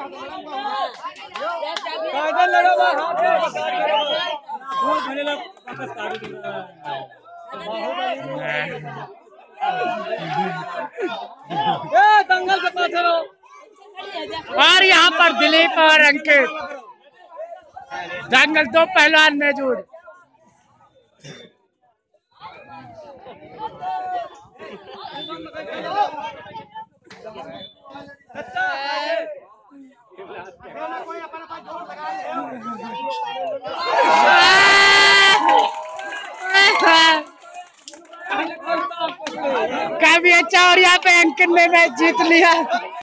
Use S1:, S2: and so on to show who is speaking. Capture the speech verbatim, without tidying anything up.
S1: दंगल के पास रहो।
S2: और यहाँ पर दिलीप और अंकित दंगल दो पहलवान मौजूद। काफी अच्छा। और यहाँ पे अंकित ने मैच जीत लिया।